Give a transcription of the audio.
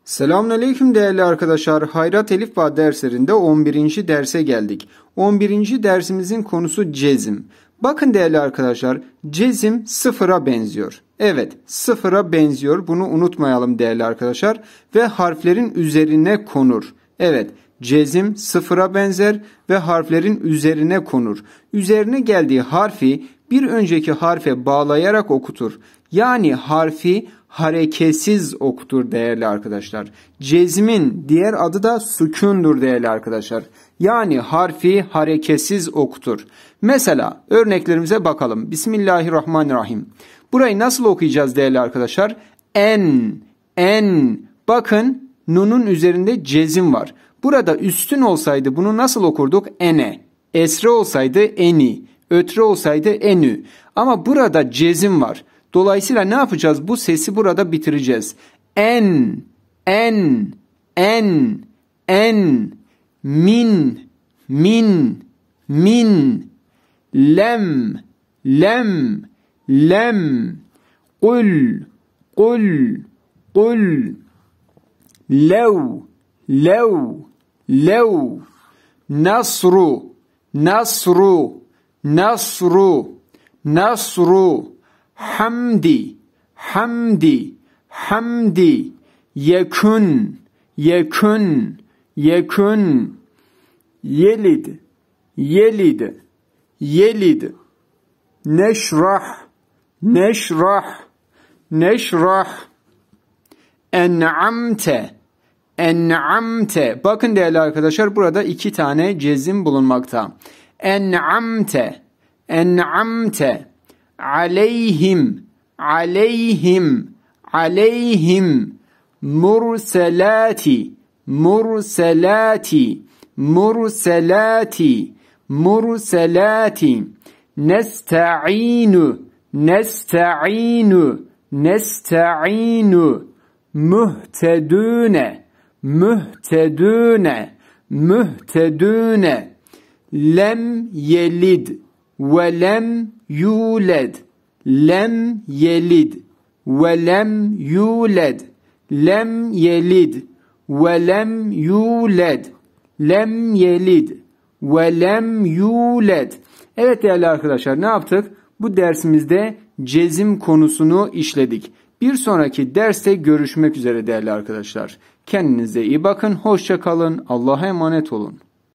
Selamünaleyküm değerli arkadaşlar. Hayrat Elifba derslerinde 11. derse geldik. 11. dersimizin konusu cezim. Bakın değerli arkadaşlar, cezim sıfıra benziyor. Evet, sıfıra benziyor. Bunu unutmayalım değerli arkadaşlar. Ve harflerin üzerine konur. Evet, cezim sıfıra benzer ve harflerin üzerine konur. Üzerine geldiği harfi bir önceki harfe bağlayarak okutur. Yani harfi hareketsiz okutur değerli arkadaşlar. Cezmin diğer adı da sükundur değerli arkadaşlar. Yani harfi hareketsiz okutur. Mesela örneklerimize bakalım. Bismillahirrahmanirrahim. Burayı nasıl okuyacağız değerli arkadaşlar? En. Bakın nunun üzerinde cezim var. Burada üstün olsaydı bunu nasıl okurduk? Ene. Esre olsaydı eni. Ötre olsaydı enü. Ama burada cezim var. Dolayısıyla ne yapacağız? Bu sesi burada bitireceğiz. En, min, lem, kul, lev, nasru, hamdi, yekun, yelid, neşrah, en'amte. Bakın değerli arkadaşlar, burada iki tane cezim bulunmakta. En'amte, aleyhim, murselati, nesta'inu, muhtedune, lem yelid ve lem yulad, lem yelid ve lem yulad, Evet değerli arkadaşlar, ne yaptık? Bu dersimizde cezim konusunu işledik. Bir sonraki derste görüşmek üzere değerli arkadaşlar. Kendinize iyi bakın, hoşça kalın, Allah'a emanet olun.